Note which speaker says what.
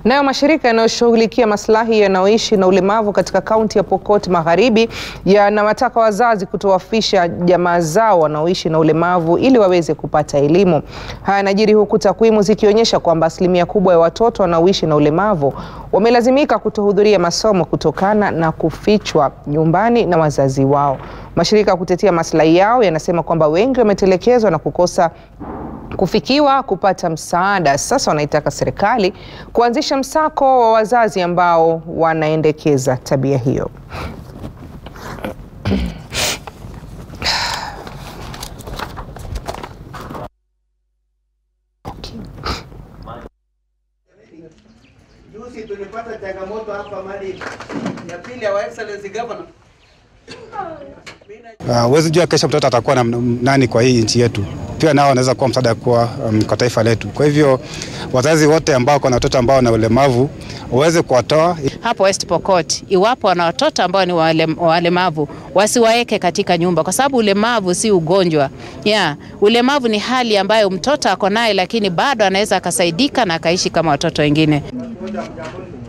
Speaker 1: Nayo mashirika yanayoshughulikia maslahi ya wanaoishi na ulemavu katika kaunti ya Pokot magharibi yanawataka wazazi kutowaficha jamaa zao wanaoishi na ulemavu ili waweze kupata elimu. Haya yanajiri huku takwimu zikionyesha kwamba asilimia kubwa ya watoto wanaoishi na ulemavu wamelazimika kutohudhuria masomo kutokana na kufichwa nyumbani na wazazi wao. Mashirika kutetea maslahi yao yanasema kwamba wengi wametelekezwa na kukosa kufikiwa kupata msaada. Sasa wanaitaka serikali kuanzisha msako wa wazazi ambao wanaendekeza tabia hiyo.
Speaker 2: Juzi tulipata changamoto hapa mali ya pili ya Excellency Governor.
Speaker 3: Huwezi jua kesho mtoto atakuwa na nani kwa hii nchi yetu. Pia nao wanaweza kuwa msaada kwa taifa letu. Kwa hivyo wazazi wote ambao kuna watoto ambao wana ulemavu waweze kuwatoa
Speaker 4: hapo West Pokot. Iwapo wana watoto ambao ni walemavu, wasiwaeke katika nyumba, kwa sababu ulemavu si ugonjwa. Ulemavu ni hali ambayo mtoto ako naye, lakini bado anaweza akasaidika na akaishi kama watoto wengine.